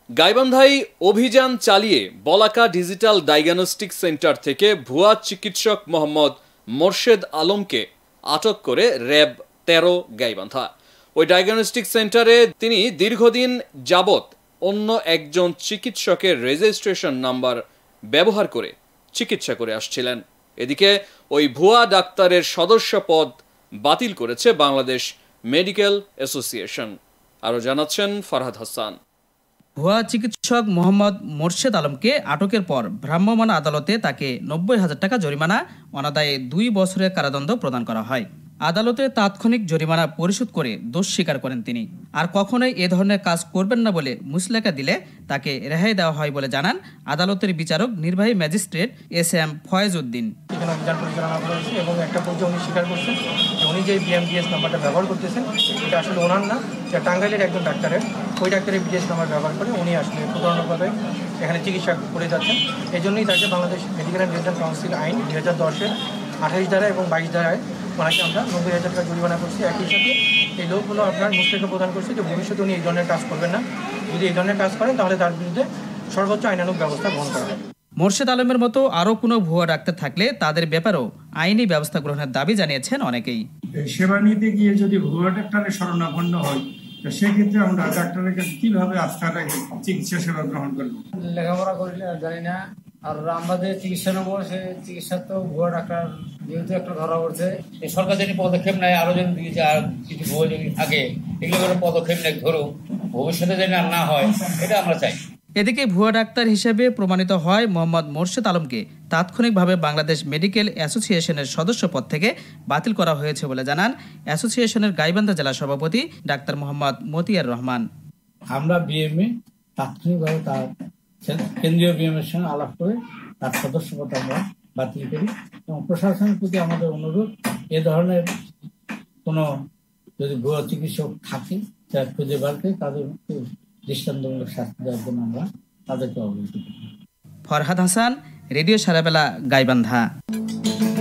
গাইবান্ধায় অভিযান চালিয়ে বলাকা digital diagnostic centre থেকে ভুয়া চিকিৎসক মোহাম্মদ মোর্শেদ আলমকে আটক করে র্যাব ১৩ গাইবান্ধা। ওই ডায়াগনস্টিক সেন্টারে তিনি দীর্ঘদিন যাবৎ অন্য একজন চিকিৎসকের রেজিস্ট্রেশন নাম্বার ব্যবহার করে চিকিৎসা করে আসছিলেন। এদিকে ওই ভুয়া ডাক্তারের সদস্য পদ বাতিল করেছে বাংলাদেশ মেডিকেল অ্যাসোসিয়েশন। আরও জানাচ্ছেন ফরহাদ হাসান। ভুয়া চিকিৎসক মোহাম্মদ মোর্শেদ আলমকে আটকের পর ভ্রাম্যমাণ আদালতে তাকে ৯০,০০০ টাকা জরিমানা, অনাদায়ে ২ বছরের কারাদণ্ড প্রদান করা হয়। আদালতে তাৎক্ষণিক জরিমানা পরিশোধ করে দোষ স্বীকার করেন তিনি। আর কখনোই এ ধরনের কাজ করবেন না বলে মুচলেকা দিলে তাকে রেহাই দেওয়া হয় বলে জানান আদালতের বিচারক নির্বাহী ম্যাজিস্ট্রেট এস.এম. ফয়েজ উদ্দিন। এখানে অভিযান পরিচালনা করেছে এবং একটা পর্যায়ে উনি স্বীকার করছেন উনি যে বিএমডিএস নাম্বারটা ব্যবহার করতেছেন এটা আসলে ওনার না, যে টাঙ্গাইলের একজন ডাক্তারের, ওই ডাক্তারের বিডিএস নাম্বার ব্যবহার করে উনি আসলে প্রতারণাভাবে এখানে চিকিৎসা করে যাচ্ছেন। এই জন্যই তাকে Bangladesh medical and dental council আইন ২০১০-এর ২৮ ধারা এবং ২২ ধারায় ওনাকে আমরা ৯০,০০০ টাকা জরিমানা করছি। একই সাথে এই লোকগুলো আপনার মুচলেকা প্রদান করছে যে ভবিষ্যতে উনি এই ধরনের কাজ করবেন না, যদি এই ধরনের কাজ করেন তাহলে তার বিরুদ্ধে সর্বোচ্চ আইনানুগ ব্যবস্থা গ্রহণ করা হবে। মোর্শেদ আলমের মতো আরও কোনো ভুয়া ডাক্তার থাকলে তাদের ব্যাপারেও আইনি ব্যবস্থা গ্রহণের দাবি জানিয়েছেন অনেকেই। সেবা নিতে গিয়ে যদি ভুয়া ডাক্তারের শরণাপন্ন হয় তো সেক্ষেত্রে আমরা ডাক্তারের কাছে কীভাবে আস্থা রেখে চিকিৎসা সেবা গ্রহণ করবো? লেখাপড়া করিলে জানি না, আর আমরা যে চিকিৎসা নেবো সে চিকিৎসা তো ভুয়া ডাক্তার যেহেতু একটা ধরা পড়ছে, সরকার যদি পদক্ষেপ নেয়, আরো যদি কিছু ভুয়া যদি থাকে এগুলো করে পদক্ষেপ নেয়, ধরো ভবিষ্যতে যেন আর না হয়, এটা আমরা চাই। এদিকে ভুয়া ডাক্তার হিসেবে প্রমাণিত হয় মোহাম্মদ মোর্শেদ আলমকে তাৎক্ষণিকভাবে বাংলাদেশ মেডিকেল অ্যাসোসিয়েশনের সদস্য পদ থেকে বাতিল করা হয়েছে বলে জানান অ্যাসোসিয়েশনের গাইবান্ধা জেলা সভাপতি ডাক্তার মোহাম্মদ মতিয়ার রহমান। আমরা বিএমএ তাৎক্ষণিকভাবে তার কেন্দ্রীয় বিএমের সঙ্গে আলাপ করে তার সদস্য পদ আমরা বাতিল করি এবং প্রশাসনের প্রতি আমাদের অনুরোধ, এ ধরনের কোনো যদি ভুয়া চিকিৎসক থাকে যা খুঁজে বার করে তাদের দৃষ্টান্তমূলক শাস্তি দেওয়ার জন্য আমরা তাদেরকে অবহিত করি। ফরহাদ হাসান, রেডিও সারাবেলা, গাইবান্ধা।